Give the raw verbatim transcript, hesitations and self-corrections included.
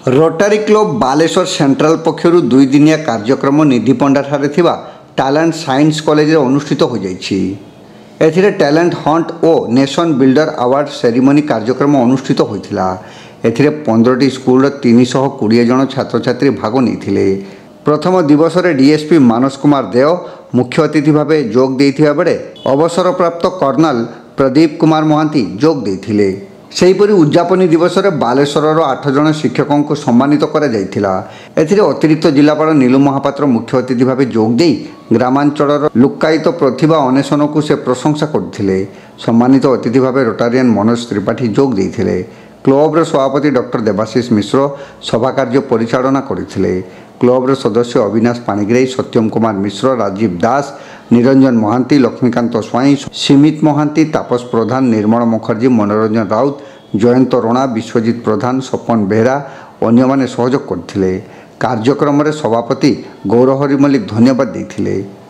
रोटारी club Baleswar central पक्षर दुई दिनिया कार्यक्रम निधि पंडा ठारे थिबा टैलेंट साइंस कॉलेज अनुष्ठित हो जाइछि। एथिरे टैलेंट हंट और नेशन बिल्डर अवार्ड सेरिमनी कार्यक्रम अनुष्ठित होइथिला। एथिरे पंद्रह स्कूल तीन सौ बीस जन छात्र छात्री भाग नहीं। प्रथम दिवस रे डीएसपी मानस कुमार देव मुख्य अतिथि भाव जोग देइथिबा बेले अवसरप्राप्त कर्नल प्रदीप कुमार महांती जोग देइथिले। सेहीपरि उद्यापनी दिवस में बालेश्वर आठ जन शिक्षकों को सम्मानित करा जायथिला। एथिरे अतिरिक्त जिलापाल नीलू महापात्र मुख्य अतिथि भाव जोग दे ग्रामांचल लुक्कायित प्रतिभा अन्वेषण को से प्रशंसा करथिले। सम्मानित अतिथि भाव रोटारियन मनोज त्रिपाठी जोग देइथिले। क्लब्र सभापति डॉक्टर देवाशीष मिश्र सभा कार्य परिचालना करथिले। क्लब्र सदस्य अविनाश पाणिग्राही, सत्यम कुमार मिश्र, राजीव दास, निरंजन महांती, लक्ष्मीकांत स्वाई, सीमित महांती, तापस प्रधान, निर्मल मुखर्जी, मनोरंजन राउत, जयंत रणा, विश्वजित प्रधान, सपन बेहरा अन्य माने सहयोग करथिले। कार्यक्रम रे सभापति गौरहरि मल्लिक धन्यवाद देथिले।